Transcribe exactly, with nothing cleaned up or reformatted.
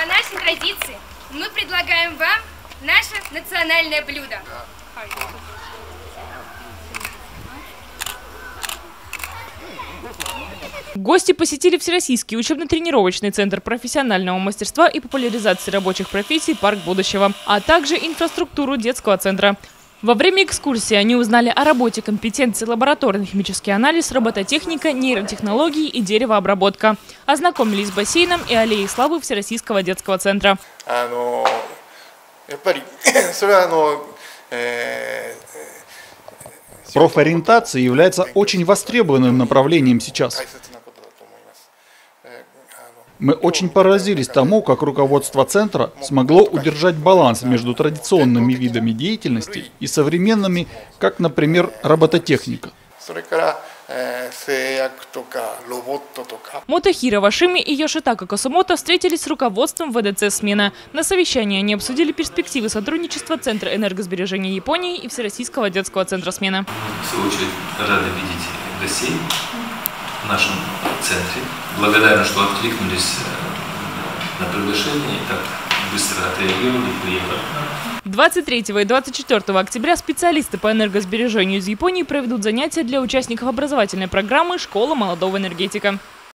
по нашей традиции мы предлагаем вам наше национальное блюдо. Гости посетили Всероссийский учебно-тренировочный центр профессионального мастерства и популяризации рабочих профессий «Парк будущего», а также инфраструктуру детского центра. Во время экскурсии они узнали о работе компетенций лабораторный химический анализ, робототехника, нейротехнологии и деревообработка. Ознакомились с бассейном и аллеей славы Всероссийского детского центра. Профориентация является очень востребованным направлением сейчас. Мы очень поразились тому, как руководство центра смогло удержать баланс между традиционными видами деятельности и современными, как, например, робототехника. Мотохиро Вашими и Йошитака Косумото встретились с руководством вэ дэ цэ «Смена». На совещании они обсудили перспективы сотрудничества Центра энергосбережения Японии и Всероссийского детского центра «Смена». В свою очередь, рады видеть гостей в нашем центре. Благодарны, что откликнулись на приглашение и так быстро отреагировали и приехали. двадцать третьего и двадцать четвёртого октября специалисты по энергосбережению из Японии проведут занятия для участников образовательной программы «Школа молодого энергетика».